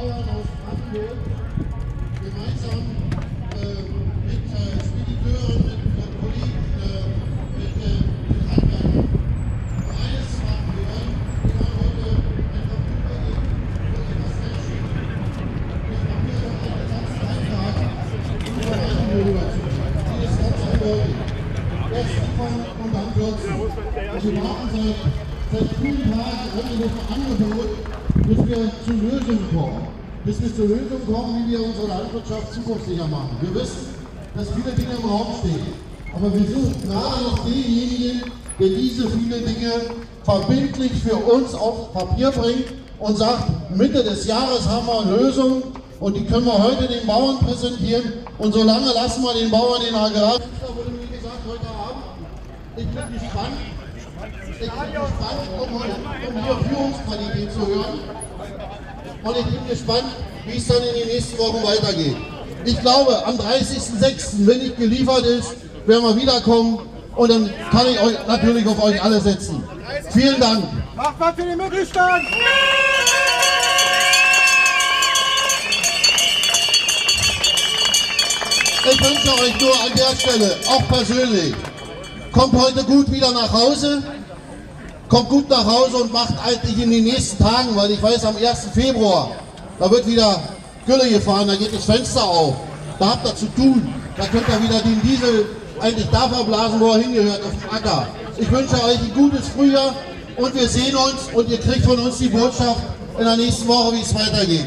Bauern aus Brandenburg gemeinsam mit Spediteuren, mit Kollegen, mit Handwerkern eines machen wollen, die wollen heute einfach übergehen, wo etwas feststeht. Ich mache mir noch einen ganzen Eintrag, um von einem rüber zu gehen. Die ist ganz eindeutig. Erst Anfang und dann kürzen. Und wir warten seit vielen Tagen ein Angebot, bis wir zu Lösungen kommen. Bis wir zur Lösung kommen, wie wir unsere Landwirtschaft zukunftssicher machen. Wir wissen, dass viele Dinge im Raum stehen. Aber wir suchen gerade noch denjenigen, der diese viele Dinge verbindlich für uns auf Papier bringt und sagt, Mitte des Jahres haben wir eine Lösung und die können wir heute den Bauern präsentieren. Und solange lassen wir den Bauern den Agrar. Wie gesagt, heute Abend. Ich bin gespannt. Um hier Führungsqualität zu hören. Und ich bin gespannt, wie es dann in den nächsten Wochen weitergeht. Ich glaube, am 30.06., wenn nicht geliefert ist, werden wir wiederkommen und dann kann ich euch natürlich auf euch alle setzen. Vielen Dank. Macht was für den Mittelstand! Ich wünsche euch nur an der Stelle, auch persönlich, kommt heute gut wieder nach Hause. Kommt gut nach Hause und macht eigentlich in den nächsten Tagen, weil ich weiß, am 1. Februar, da wird wieder Gülle gefahren, da geht das Fenster auf. Da habt ihr zu tun. Da könnt ihr wieder den Diesel eigentlich da verblasen, wo er hingehört, auf dem Acker. Ich wünsche euch ein gutes Frühjahr und wir sehen uns und ihr kriegt von uns die Botschaft in der nächsten Woche, wie es weitergeht.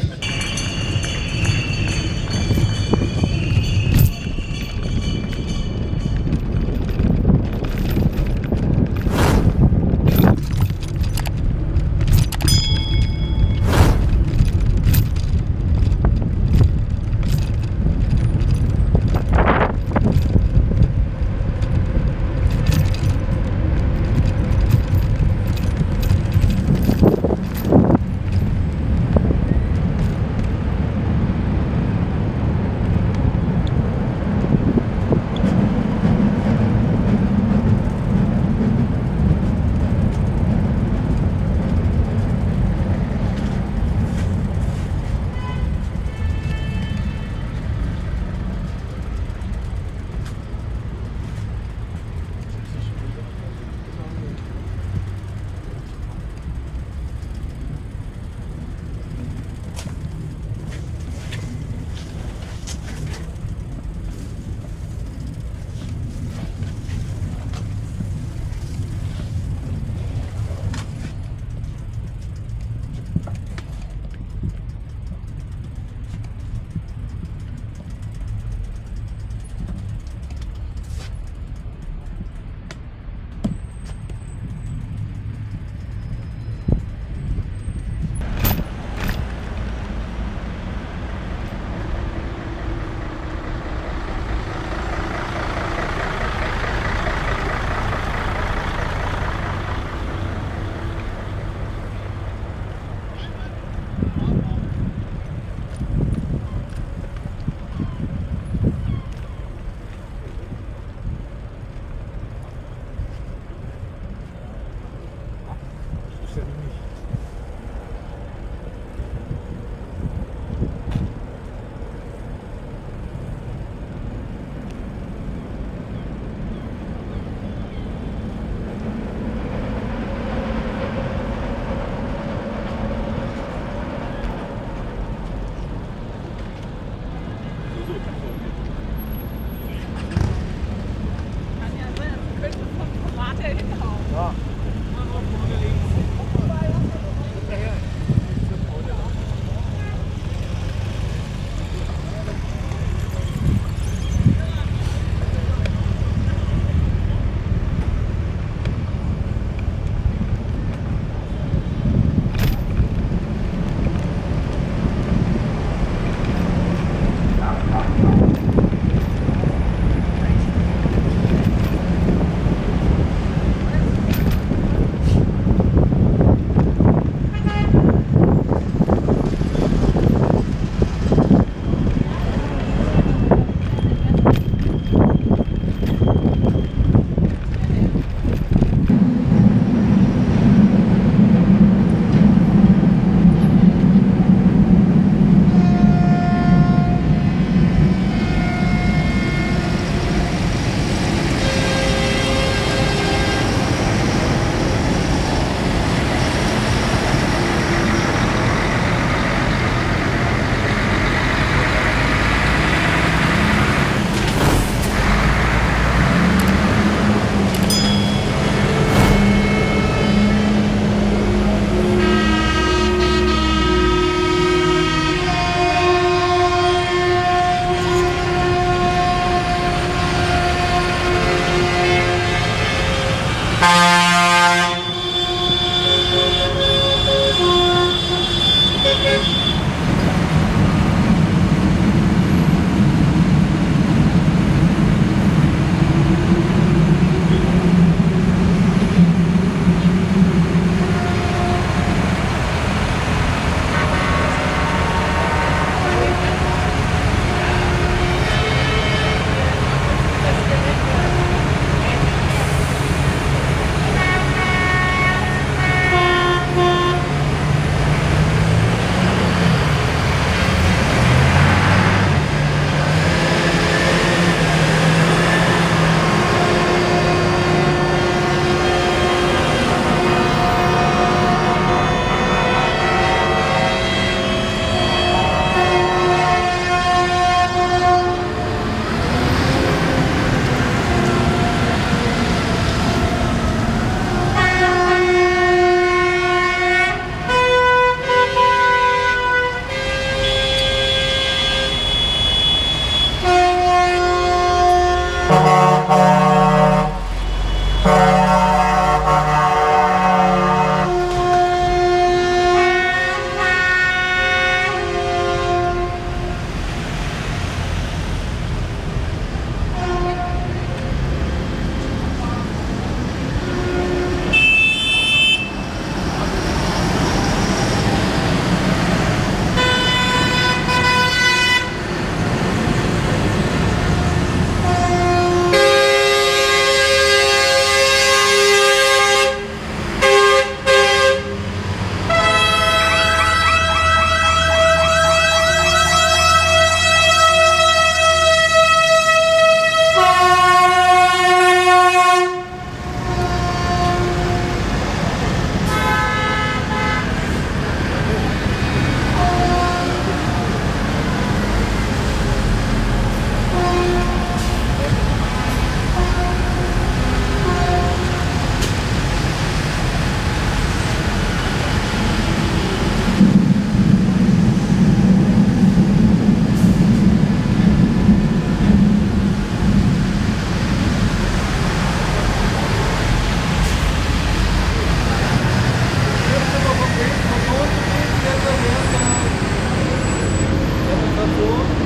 so.